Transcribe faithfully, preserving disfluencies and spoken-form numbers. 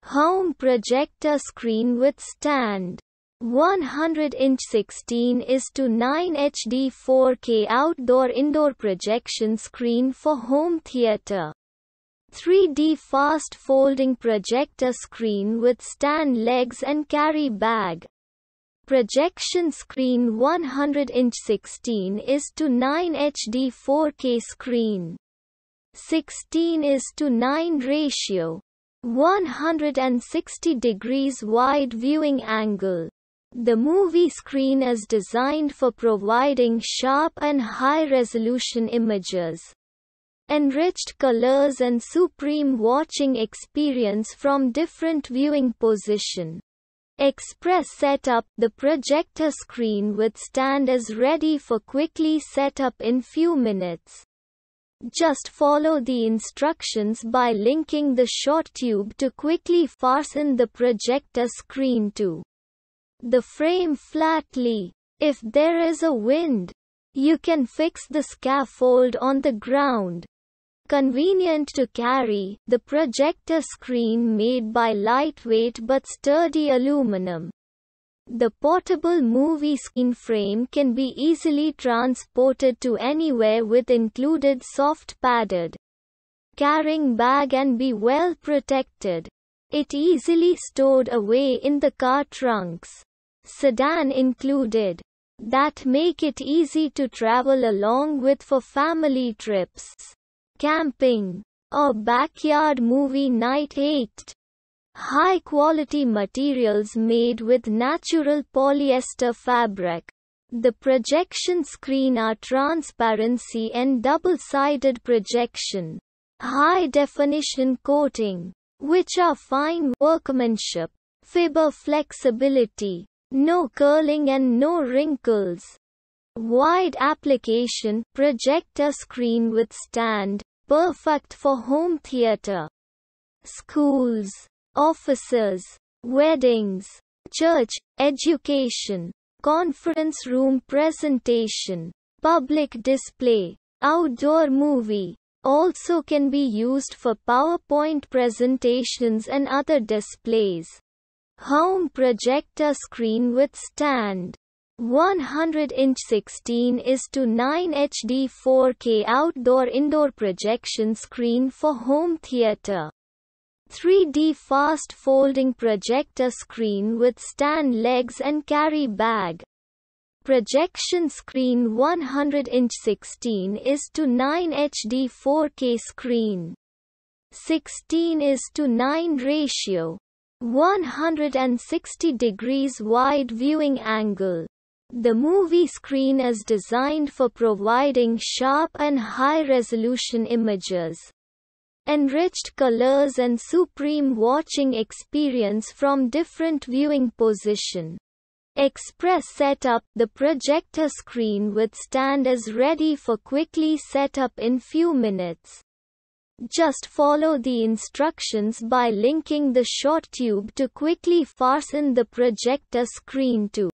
Hoin projector screen with stand. one hundred inch sixteen is to nine H D four K outdoor-indoor projection screen for home theater. three D fast folding projector screen with stand legs and carry bag. Projection screen one hundred inch sixteen is to nine H D four K screen. sixteen is to nine ratio. one hundred sixty degrees wide viewing angle. The movie screen is designed for providing sharp and high-resolution images, enriched colors and supreme watching experience from different viewing position. Express setup. The projector screen with stand is ready for quickly setup in few minutes. Just follow the instructions by linking the short tube to quickly fasten the projector screen to the frame flatly. If there is a wind, you can fix the scaffold on the ground. Convenient to carry, the projector screen made by lightweight but sturdy aluminum. The portable movie screen frame can be easily transported to anywhere with included soft padded carrying bag and be well protected. It easily stored away in the car trunks, sedan included, that make it easy to travel along with for family trips, camping, or backyard movie night. eight. High-quality materials made with natural polyester fabric. The projection screen are transparency and double-sided projection, high-definition coating, which are fine workmanship, fiber flexibility, no curling and no wrinkles. Wide application projector screen with stand, perfect for home theater, schools, offices, weddings, church, education, conference room presentation, public display, outdoor movie. Also can be used for PowerPoint presentations and other displays. Hoin projector screen with stand. one hundred inch sixteen is to nine H D four K outdoor-indoor projection screen for home theater. three D fast folding projector screen with stand legs and carry bag. Projection screen one hundred inch sixteen is to nine H D four K screen. sixteen is to nine ratio. one hundred sixty degrees wide viewing angle. The movie screen is designed for providing sharp and high-resolution images, enriched colors and supreme watching experience from different viewing position. Express setup. The projector screen with stand is ready for quickly setup in few minutes. Just follow the instructions by linking the short tube to quickly fasten the projector screen to